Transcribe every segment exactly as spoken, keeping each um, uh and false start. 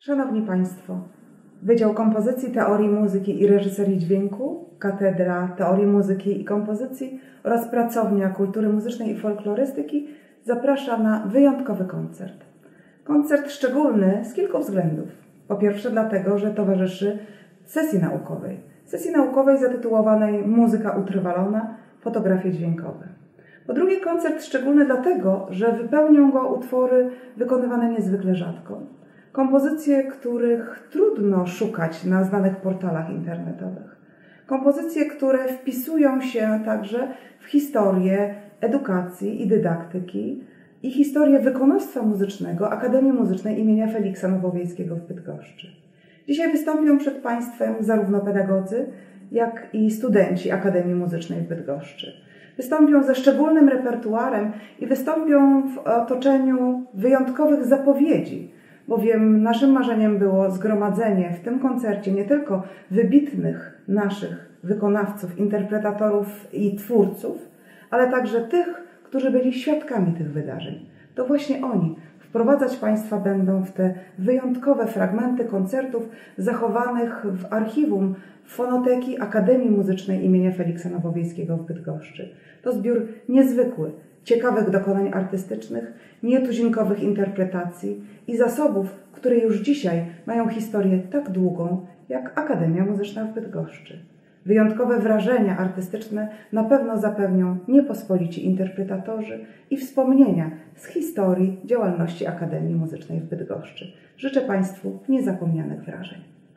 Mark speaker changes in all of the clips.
Speaker 1: Szanowni Państwo, Wydział Kompozycji, Teorii Muzyki i Reżyserii Dźwięku, Katedra Teorii Muzyki i Kompozycji oraz Pracownia Kultury Muzycznej i Folklorystyki zaprasza na wyjątkowy koncert. Koncert szczególny z kilku względów. Po pierwsze dlatego, że towarzyszy sesji naukowej. Sesji naukowej zatytułowanej Muzyka utrwalona, fotografie dźwiękowe. Po drugie, koncert szczególny dlatego, że wypełnią go utwory wykonywane niezwykle rzadko. Kompozycje, których trudno szukać na znanych portalach internetowych. Kompozycje, które wpisują się także w historię edukacji i dydaktyki i historię wykonawstwa muzycznego Akademii Muzycznej imienia Feliksa Nowowiejskiego w Bydgoszczy. Dzisiaj wystąpią przed Państwem zarówno pedagodzy, jak i studenci Akademii Muzycznej w Bydgoszczy. Wystąpią ze szczególnym repertuarem i wystąpią w otoczeniu wyjątkowych zapowiedzi, bowiem naszym marzeniem było zgromadzenie w tym koncercie nie tylko wybitnych naszych wykonawców, interpretatorów i twórców, ale także tych, którzy byli świadkami tych wydarzeń. To właśnie oni wprowadzać Państwa będą w te wyjątkowe fragmenty koncertów zachowanych w archiwum Fonoteki Akademii Muzycznej imienia Feliksa Nowowiejskiego w Bydgoszczy. To zbiór niezwykły, ciekawych dokonań artystycznych, nietuzinkowych interpretacji i zasobów, które już dzisiaj mają historię tak długą, jak Akademia Muzyczna w Bydgoszczy. Wyjątkowe wrażenia artystyczne na pewno zapewnią niepospolici interpretatorzy i wspomnienia z historii działalności Akademii Muzycznej w Bydgoszczy. Życzę Państwu niezapomnianych wrażeń.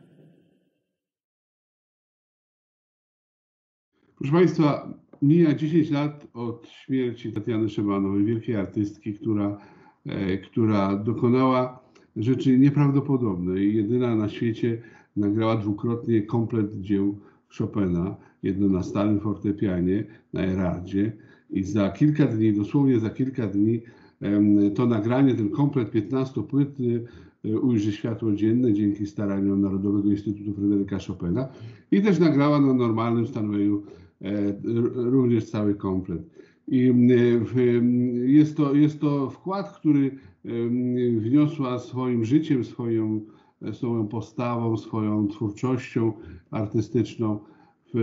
Speaker 2: Proszę Państwa, mija dziesięć lat od śmierci Tatiany Szemanowej, wielkiej artystki, która, e, która dokonała rzeczy nieprawdopodobne i jedyna na świecie nagrała dwukrotnie komplet dzieł Chopina, jedno na starym fortepianie, na Erardzie, i za kilka dni, dosłownie za kilka dni, e, to nagranie, ten komplet piętnastu płyt e, ujrzy światło dzienne dzięki staraniom Narodowego Instytutu Fryderyka Chopina i też nagrała na normalnym Steinwayu również cały komplet. I jest to, jest to wkład, który wniosła swoim życiem, swoją, swoją postawą, swoją twórczością artystyczną w,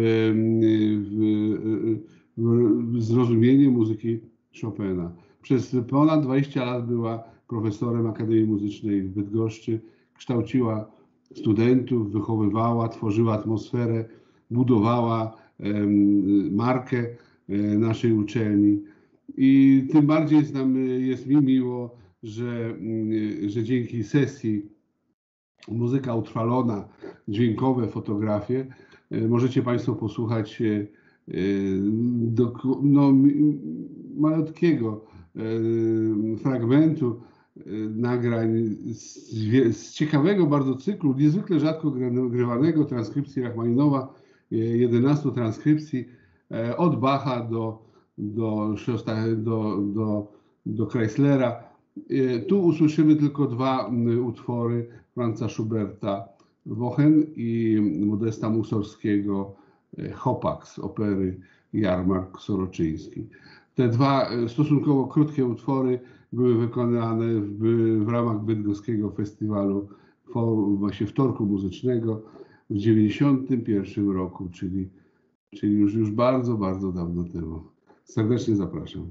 Speaker 2: w, w zrozumienie muzyki Chopina. Przez ponad dwadzieścia lat była profesorem Akademii Muzycznej w Bydgoszczy, kształciła studentów, wychowywała, tworzyła atmosferę, budowała markę naszej uczelni i tym bardziej jest, nam, jest mi miło, że, że dzięki sesji Muzyka utrwalona, dźwiękowe fotografie możecie Państwo posłuchać do, no, malutkiego fragmentu nagrań z, z ciekawego bardzo cyklu, niezwykle rzadko grywanego, transkrypcji Rachmaninowa, jedenastu transkrypcji od Bacha do, do, do, do, do Chryslera. Tu usłyszymy tylko dwa utwory Franza Schuberta, Wochen i Modesta Mussorgskiego, Chłopak z opery Jarmark Soroczyński. Te dwa stosunkowo krótkie utwory były wykonane w, w ramach Bydgoskiego Festiwalu, właśnie wtorku muzycznego w dziewięćdziesiątym pierwszym roku, czyli, czyli już, już bardzo, bardzo dawno temu. Serdecznie zapraszam.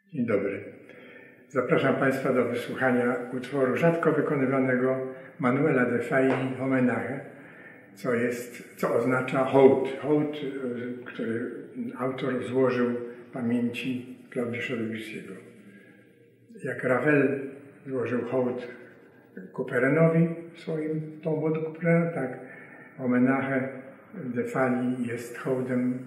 Speaker 3: Dzień dobry. Zapraszam Państwa do wysłuchania utworu rzadko wykonywanego Manuela de Failly Homenage, co jest, co oznacza hołd. Hołd, który autor złożył pamięci Claudiusza Debussy'ego. Jak Ravel złożył hołd Couperenowi w swoim tombeau de Couperin, tak Homenage de Failly jest hołdem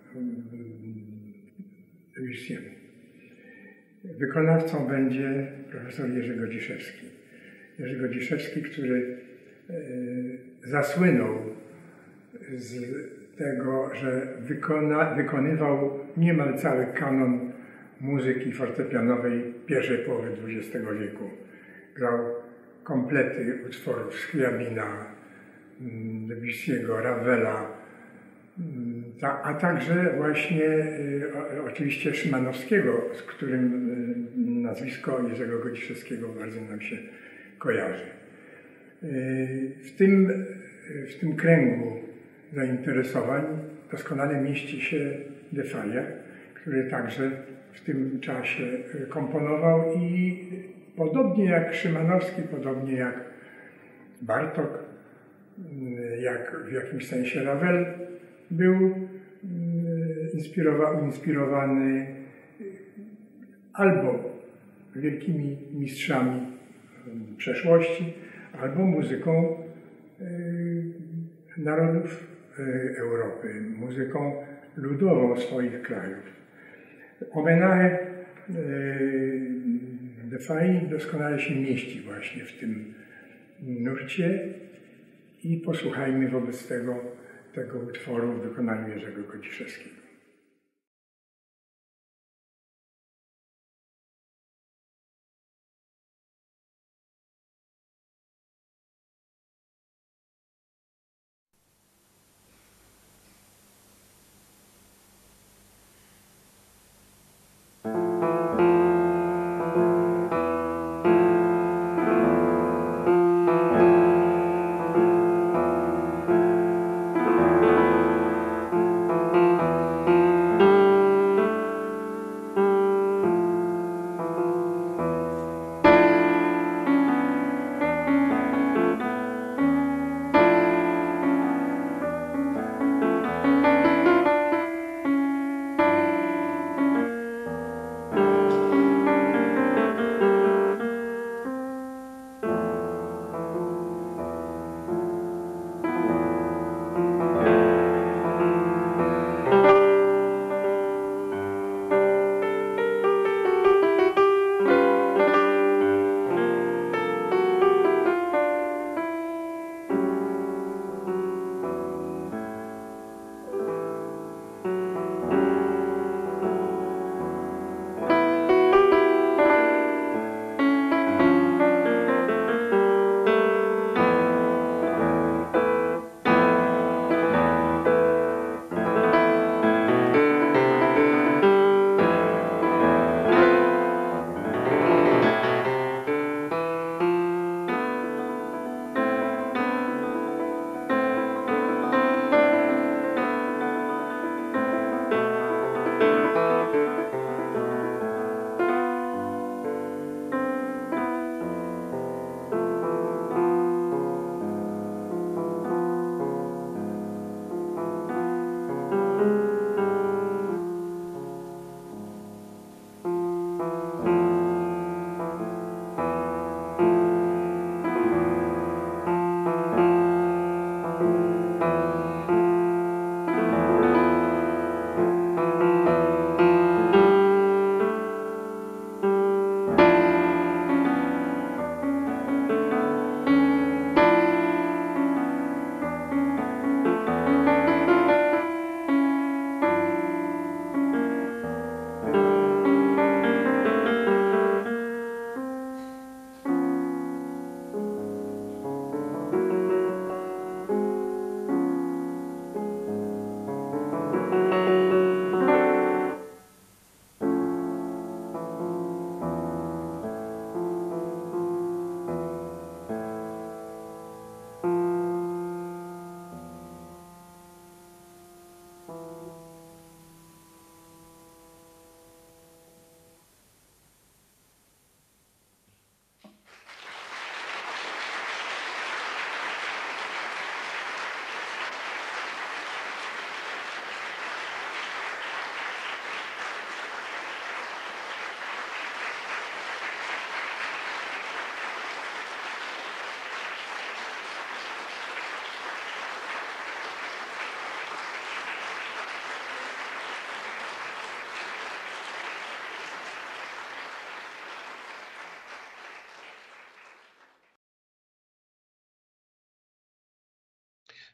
Speaker 3: Debussy'emu. Wykonawcą będzie profesor Jerzy Godziszewski. Jerzy Godziszewski, który zasłynął z tego, że wykona, wykonywał niemal cały kanon muzyki fortepianowej pierwszej połowy dwudziestego wieku. Grał komplety utworów Scriabina, Debussy'ego, Ravela, a także właśnie oczywiście Szymanowskiego, z którym nazwisko Jerzego Godziszewskiego bardzo nam się kojarzy. W tym, w tym kręgu zainteresowań doskonale mieści się de Failla, który także w tym czasie komponował i podobnie jak Szymanowski, podobnie jak Bartók, jak w jakimś sensie Ravel, był inspirowany, inspirowany albo wielkimi mistrzami przeszłości, albo muzyką narodów Europy, muzyką ludową swoich krajów. Homenage de Failly doskonale się mieści właśnie w tym nurcie i posłuchajmy wobec tego tego utworu w wykonaniu Jerzego Godziszewskiego.
Speaker 4: Thank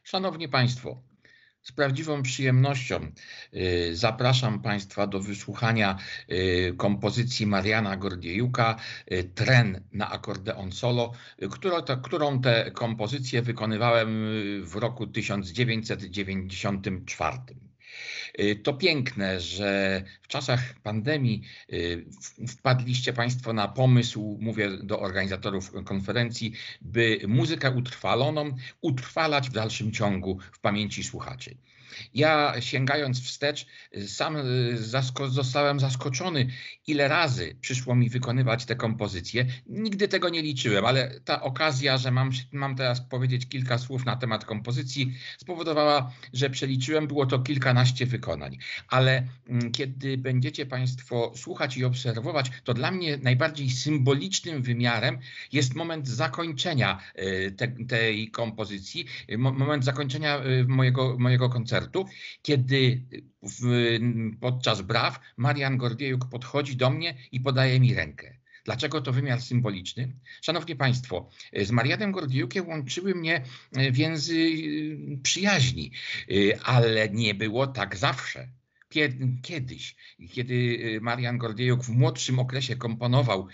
Speaker 4: Szanowni Państwo, z prawdziwą przyjemnością zapraszam Państwa do wysłuchania kompozycji Mariana Gordiejuka Tren na akordeon solo, którą tę kompozycję wykonywałem w roku tysiąc dziewięćset dziewięćdziesiątym czwartym. To piękne, że w czasach pandemii wpadliście Państwo na pomysł, mówię do organizatorów konferencji, by muzykę utrwaloną utrwalać w dalszym ciągu w pamięci słuchaczy. Ja, sięgając wstecz, sam zasko- zostałem zaskoczony, ile razy przyszło mi wykonywać te kompozycje. Nigdy tego nie liczyłem, ale ta okazja, że mam, mam teraz powiedzieć kilka słów na temat kompozycji, spowodowała, że przeliczyłem, było to kilkanaście wykonań. Ale kiedy będziecie Państwo słuchać i obserwować, to dla mnie najbardziej symbolicznym wymiarem jest moment zakończenia te, tej kompozycji, moment zakończenia mojego, mojego koncertu, kiedy w, podczas braw Marian Gordiejuk podchodzi do mnie i podaje mi rękę. Dlaczego to wymiar symboliczny? Szanowni Państwo, z Marianem Gordiejukiem łączyły mnie więzy przyjaźni, ale nie było tak zawsze. Kiedyś, kiedy Marian Gordiejuk w młodszym okresie komponował,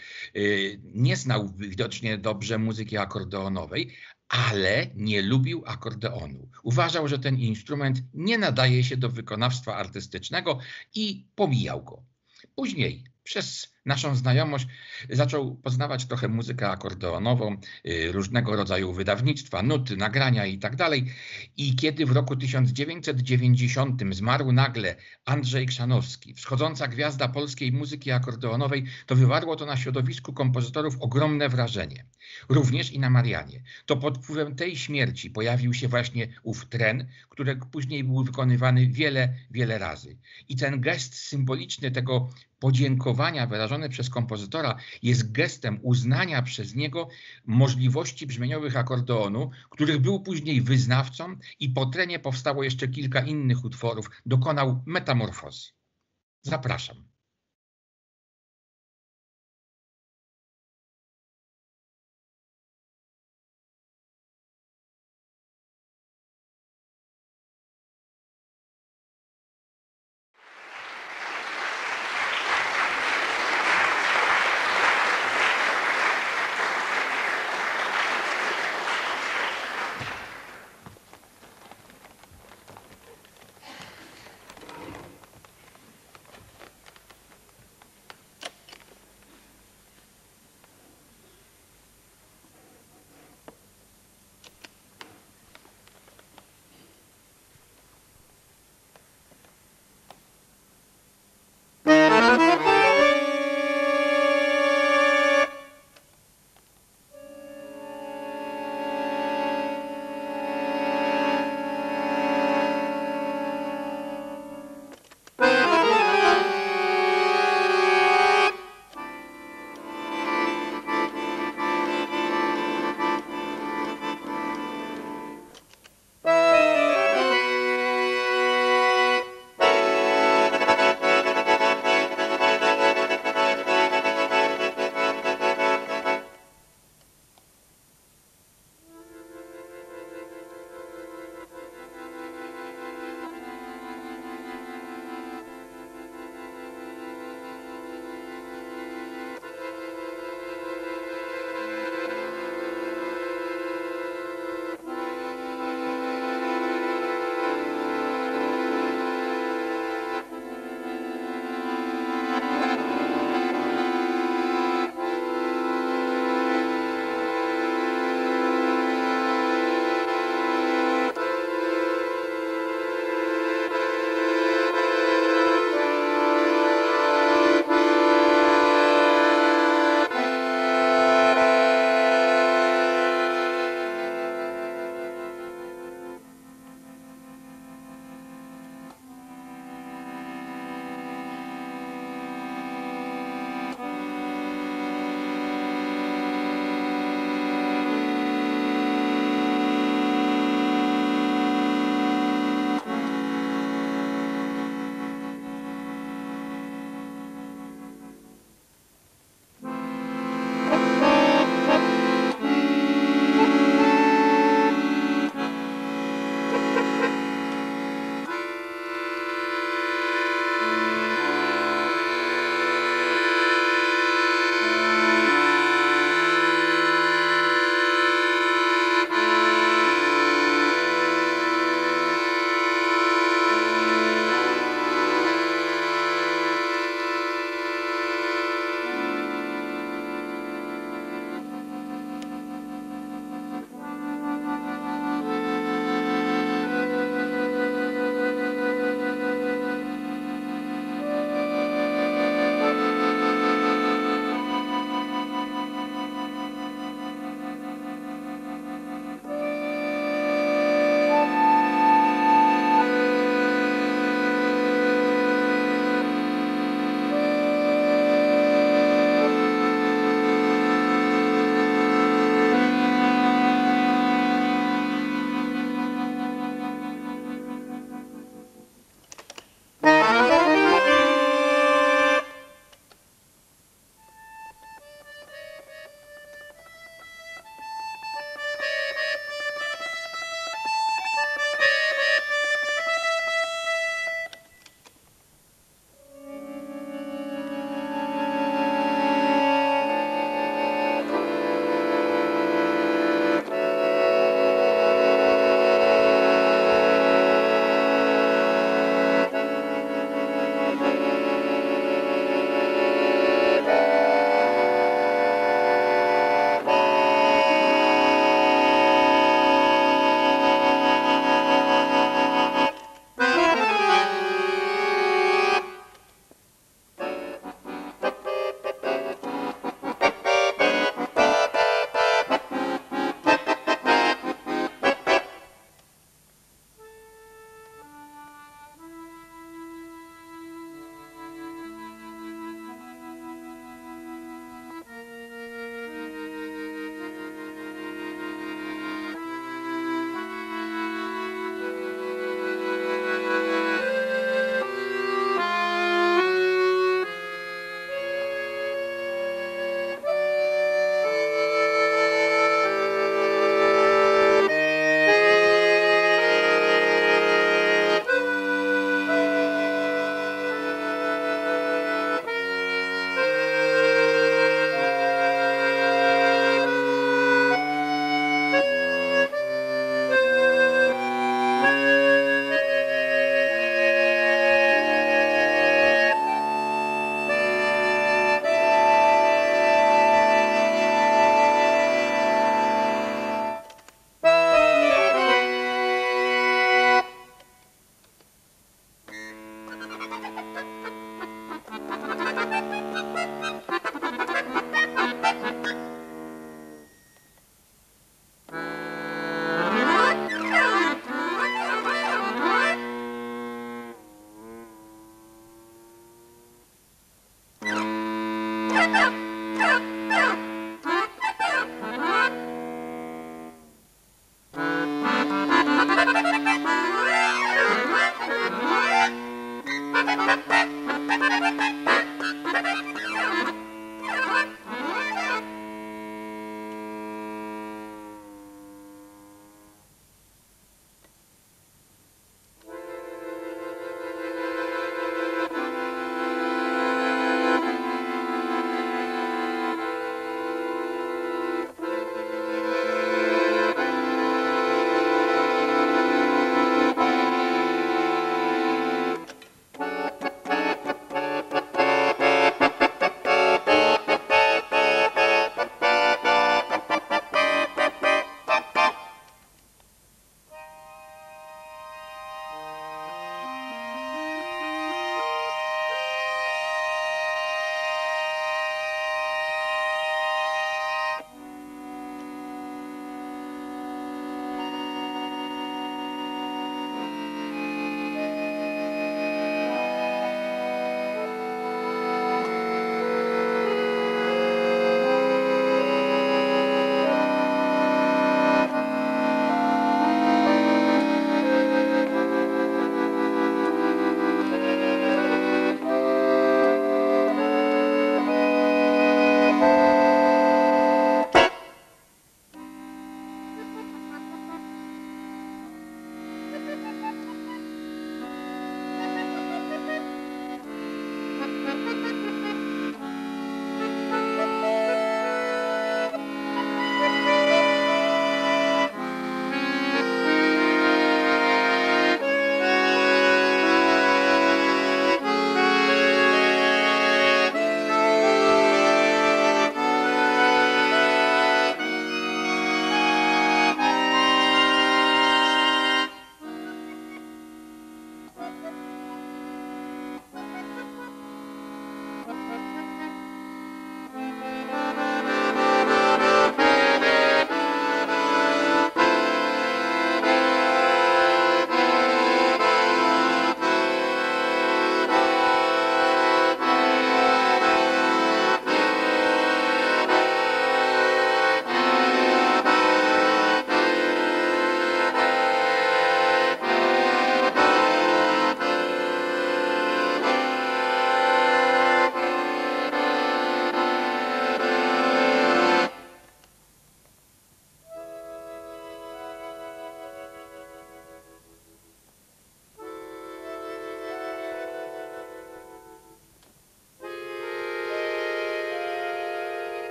Speaker 4: nie znał widocznie dobrze muzyki akordeonowej, ale nie lubił akordeonu. Uważał, że ten instrument nie nadaje się do wykonawstwa artystycznego i pomijał go. Później przez naszą znajomość zaczął poznawać trochę muzykę akordeonową, różnego rodzaju wydawnictwa, nuty, nagrania i tak dalej. I kiedy w roku tysiąc dziewięćset dziewięćdziesiątym zmarł nagle Andrzej Chrzanowski, wschodząca gwiazda polskiej muzyki akordeonowej, to wywarło to na środowisku kompozytorów ogromne wrażenie. Również i na Marianie. To pod wpływem tej śmierci pojawił się właśnie ów tren, który później był wykonywany wiele, wiele razy. I ten gest symboliczny tego podziękowania wyrażone przez kompozytora jest gestem uznania przez niego możliwości brzmieniowych akordeonu, których był później wyznawcą i po trenie powstało jeszcze kilka innych utworów. Dokonał metamorfozy. Zapraszam.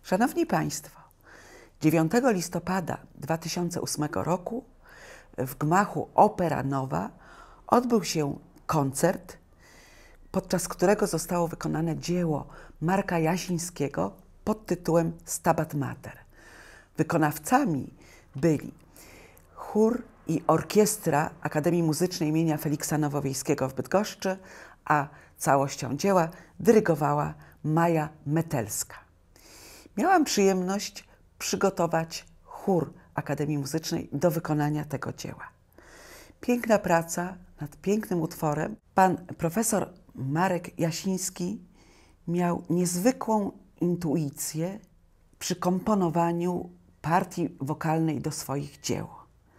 Speaker 5: Szanowni Państwo, dziewiątego listopada dwa tysiące ósmego roku w gmachu Opera Nowa odbył się koncert, podczas którego zostało wykonane dzieło Marka Jasińskiego pod tytułem Stabat Mater. Wykonawcami byli chór i orkiestra Akademii Muzycznej imienia Feliksa Nowowiejskiego w Bydgoszczy, a całością dzieła dyrygowała Maja Metelska. Miałam przyjemność przygotować chór Akademii Muzycznej do wykonania tego dzieła. Piękna praca nad pięknym utworem. Pan profesor Marek Jasiński miał niezwykłą intuicję przy komponowaniu partii wokalnej do swoich dzieł.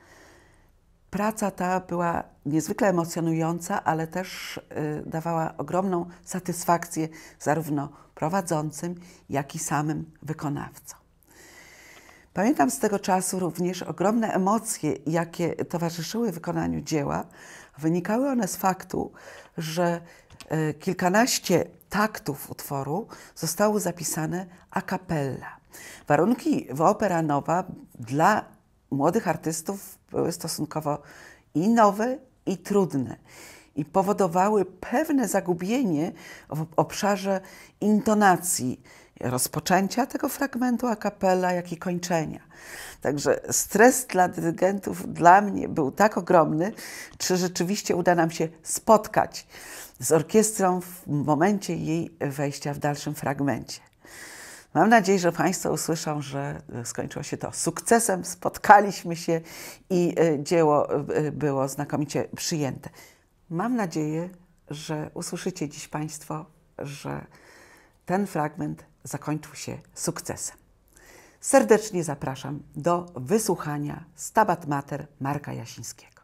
Speaker 5: Praca ta była niezwykle emocjonująca, ale też y, dawała ogromną satysfakcję zarówno prowadzącym, jak i samym wykonawcom. Pamiętam z tego czasu również ogromne emocje, jakie towarzyszyły wykonaniu dzieła. Wynikały one z faktu, że y, kilkanaście taktów utworu zostało zapisane a cappella. Warunki w Opera Nowa dla młodych artystów były stosunkowo i nowe, i trudne i powodowały pewne zagubienie w obszarze intonacji rozpoczęcia tego fragmentu a cappella, jak i kończenia. Także stres dla dyrygentów dla mnie był tak ogromny, czy rzeczywiście uda nam się spotkać z orkiestrą w momencie jej wejścia w dalszym fragmencie. Mam nadzieję, że Państwo usłyszą, że skończyło się to sukcesem, spotkaliśmy się i dzieło było znakomicie przyjęte. Mam nadzieję, że usłyszycie dziś Państwo, że ten fragment zakończył się sukcesem. Serdecznie zapraszam do wysłuchania Stabat Mater Marka Jasińskiego.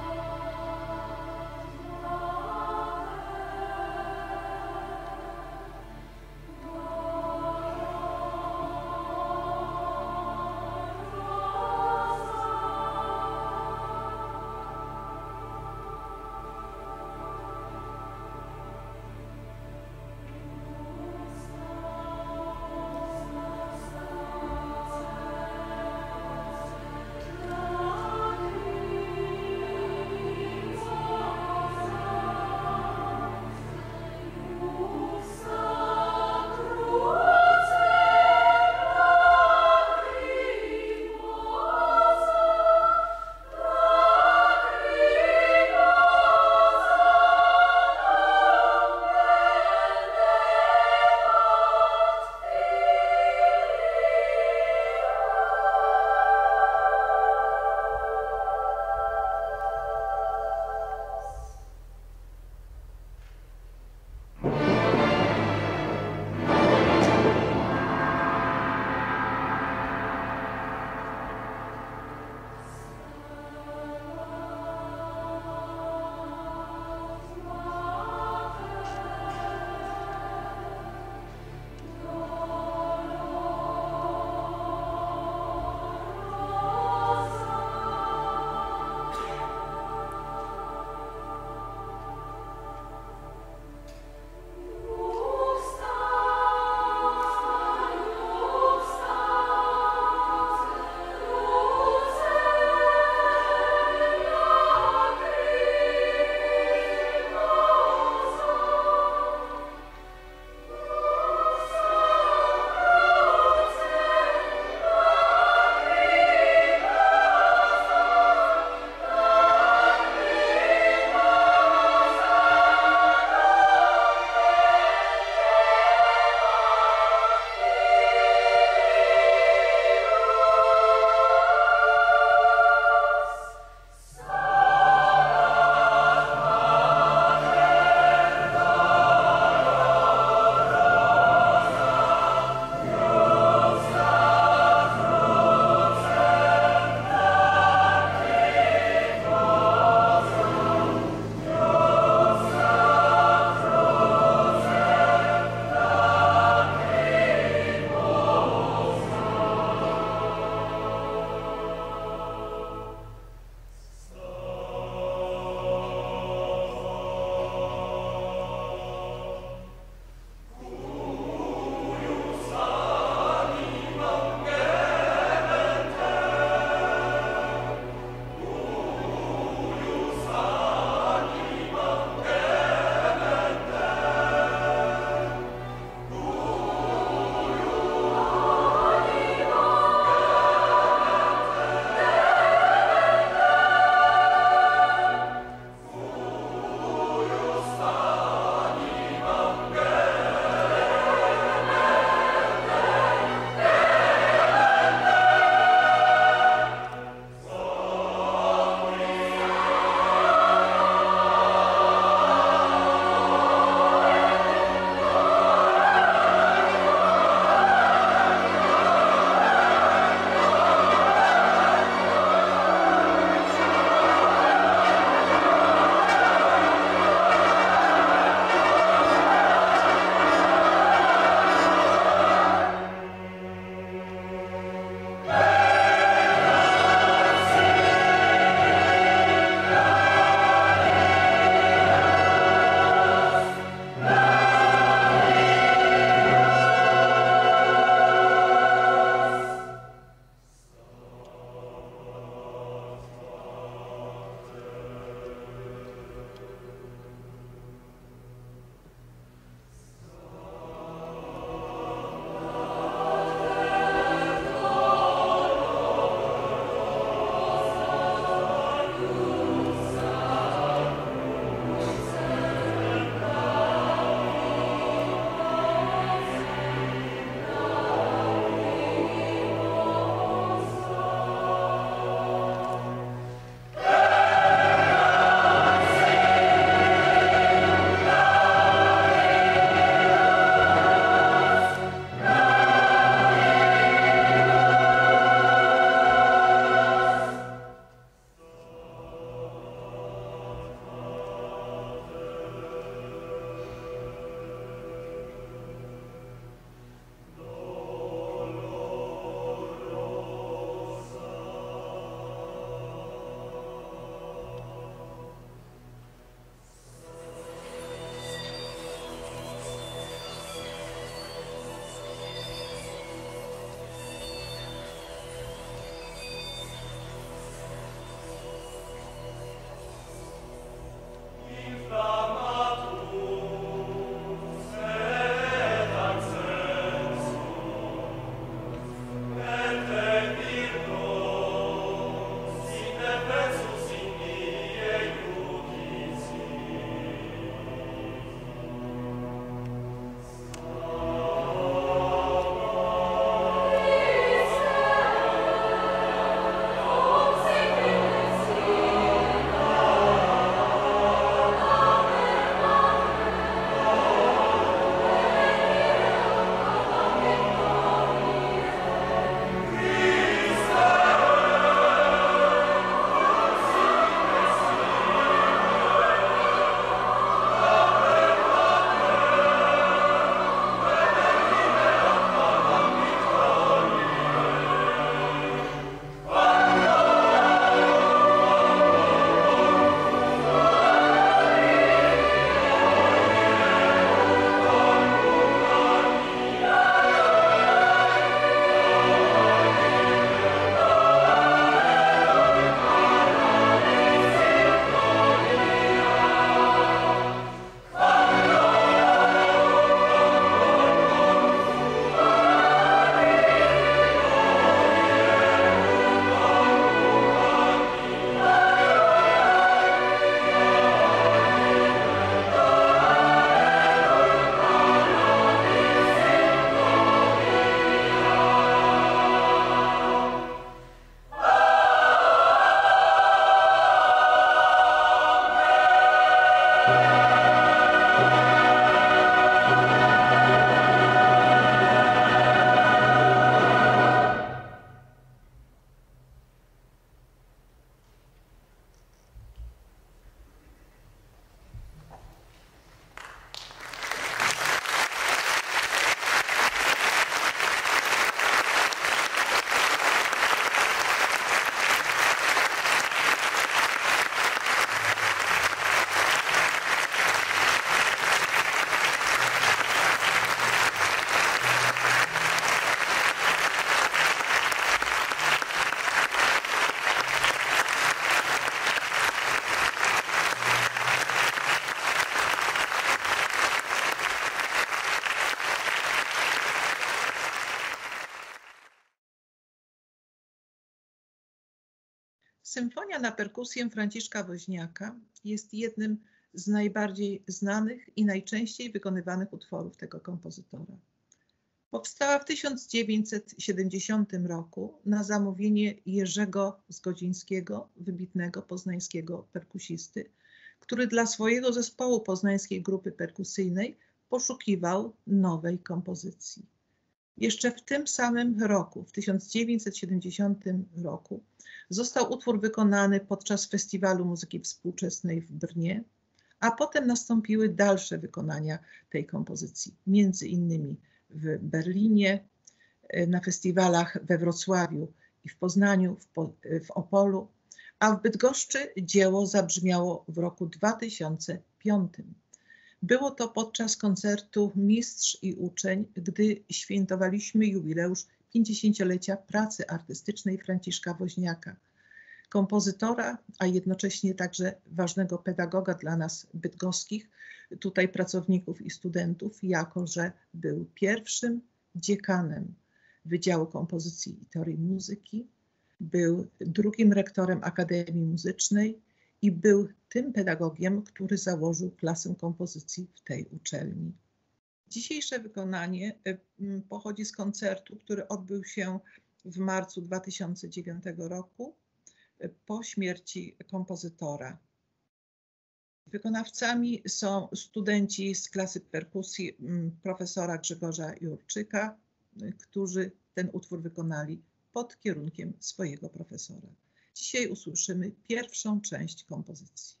Speaker 6: Symfonia na perkusję Franciszka Woźniaka jest jednym z najbardziej znanych i najczęściej wykonywanych utworów tego kompozytora. Powstała w tysiąc dziewięćset siedemdziesiątym roku na zamówienie Jerzego Zgodzińskiego, wybitnego poznańskiego perkusisty, który dla swojego zespołu Poznańskiej Grupy Perkusyjnej poszukiwał nowej kompozycji. Jeszcze w tym samym roku, w tysiąc dziewięćset siedemdziesiątym roku, został utwór wykonany podczas Festiwalu Muzyki Współczesnej w Brnie, a potem nastąpiły dalsze wykonania tej kompozycji, między innymi w Berlinie, na festiwalach we Wrocławiu i w Poznaniu, w, po, w Opolu, a w Bydgoszczy dzieło zabrzmiało w roku dwa tysiące piątym. Było to podczas koncertu Mistrz i Uczeń, gdy świętowaliśmy jubileusz pięćdziesięciolecia pracy artystycznej Franciszka Woźniaka, kompozytora, a jednocześnie także ważnego pedagoga dla nas bydgoskich, tutaj pracowników i studentów, jako że był pierwszym dziekanem Wydziału Kompozycji i Teorii Muzyki, był drugim rektorem Akademii Muzycznej i był tym pedagogiem, który założył klasę kompozycji w tej uczelni. Dzisiejsze wykonanie pochodzi z koncertu, który odbył się w marcu dwa tysiące dziewiątego roku po śmierci kompozytora. Wykonawcami są studenci z klasy perkusji profesora Grzegorza Jurczyka, którzy ten utwór wykonali pod kierunkiem swojego profesora. Dzisiaj usłyszymy pierwszą część kompozycji.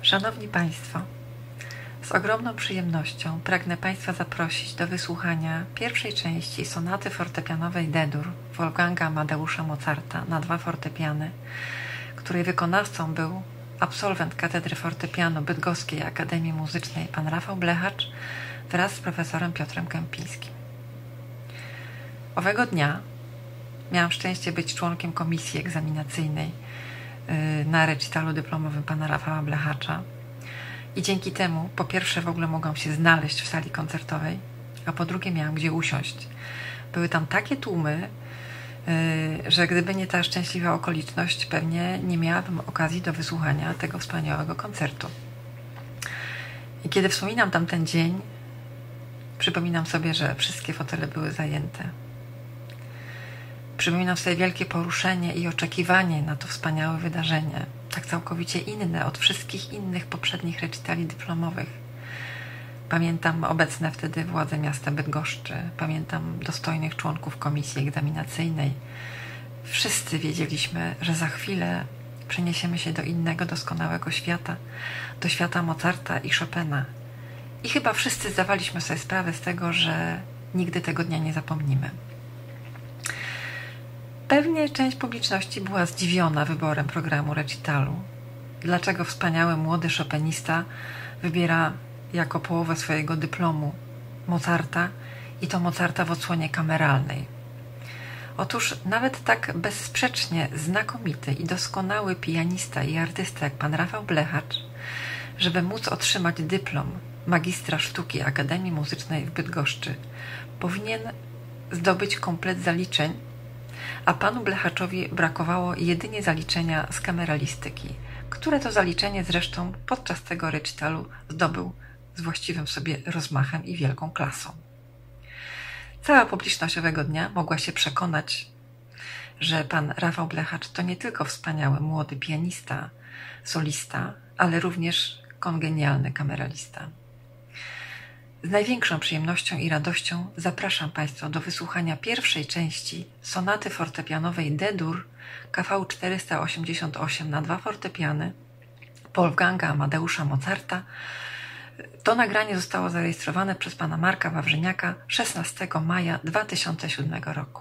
Speaker 7: Szanowni Państwo, z ogromną przyjemnością pragnę Państwa zaprosić do wysłuchania pierwszej części sonaty fortepianowej D-dur Wolfganga Amadeusza Mozarta na dwa fortepiany, której wykonawcą był absolwent Katedry Fortepianu Bydgoskiej Akademii Muzycznej pan Rafał Blechacz wraz z profesorem Piotrem Kępińskim. Owego dnia miałam szczęście być członkiem komisji egzaminacyjnej na recitalu dyplomowym pana Rafała Blechacza i dzięki temu po pierwsze w ogóle mogłam się znaleźć w sali koncertowej, a po drugie miałam gdzie usiąść. Były tam takie tłumy, że gdyby nie ta szczęśliwa okoliczność, pewnie nie miałabym okazji do wysłuchania tego wspaniałego koncertu. I kiedy wspominam tamten dzień, przypominam sobie, że wszystkie fotele były zajęte. Przypominam sobie wielkie poruszenie i oczekiwanie na to wspaniałe wydarzenie, tak całkowicie inne od wszystkich innych poprzednich recitali dyplomowych. Pamiętam obecne wtedy władze miasta Bydgoszczy, pamiętam dostojnych członków komisji egzaminacyjnej. Wszyscy wiedzieliśmy, że za chwilę przeniesiemy się do innego doskonałego świata, do świata Mozarta i Chopina. I chyba wszyscy zdawaliśmy sobie sprawę z tego, że nigdy tego dnia nie zapomnimy. Pewnie część publiczności była zdziwiona wyborem programu recitalu. Dlaczego wspaniały młody chopinista wybiera jako połowę swojego dyplomu Mozarta i to Mozarta w odsłonie kameralnej? Otóż nawet tak bezsprzecznie znakomity i doskonały pianista i artysta jak pan Rafał Blechacz, żeby móc otrzymać dyplom magistra sztuki Akademii Muzycznej w Bydgoszczy, powinien zdobyć komplet zaliczeń, a panu Blechaczowi brakowało jedynie zaliczenia z kameralistyki, które to zaliczenie zresztą podczas tego recitalu zdobył z właściwym sobie rozmachem i wielką klasą. Cała publiczność owego dnia mogła się przekonać, że pan Rafał Blechacz to nie tylko wspaniały młody pianista, solista, ale również kongenialny kameralista. Z największą przyjemnością i radością zapraszam Państwa do wysłuchania pierwszej części sonaty fortepianowej D-dur K V czterysta osiemdziesiąt osiem na dwa fortepiany Wolfganga Amadeusza Mozarta. To nagranie zostało zarejestrowane przez pana Marka Wawrzyniaka szesnastego maja dwa tysiące siódmego roku.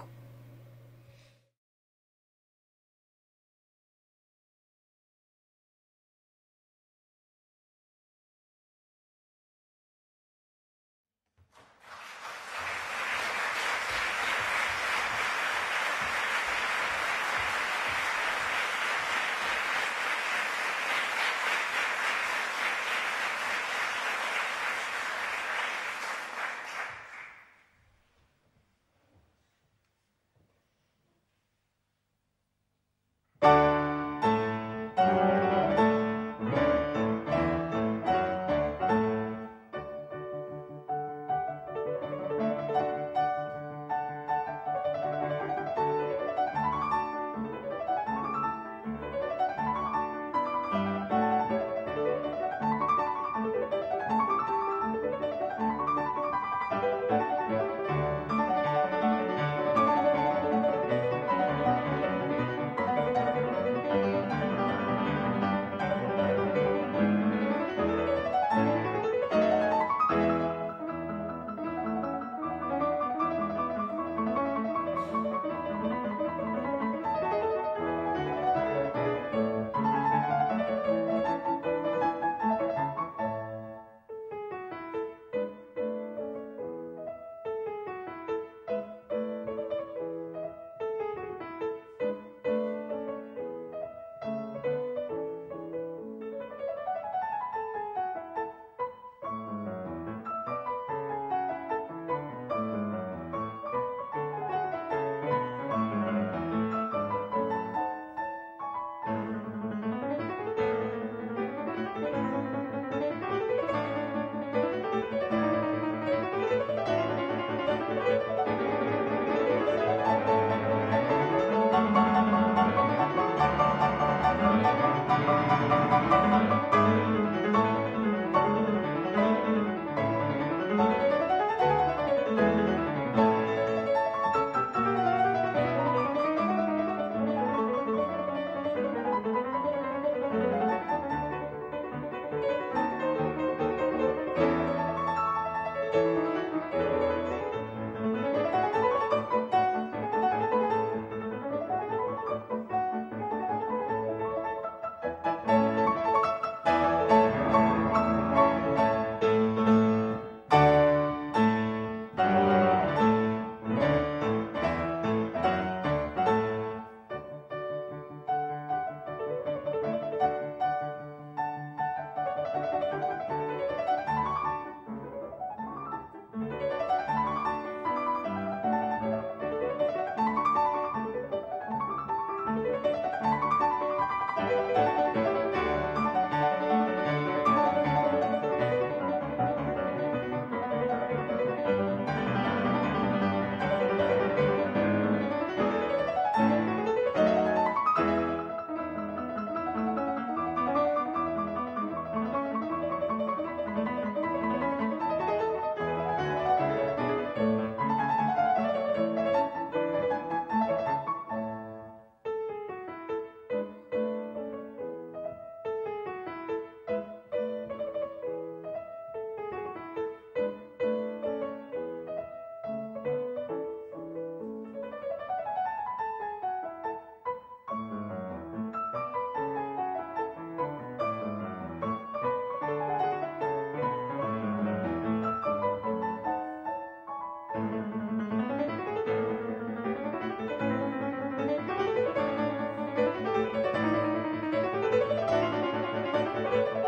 Speaker 8: Thank you.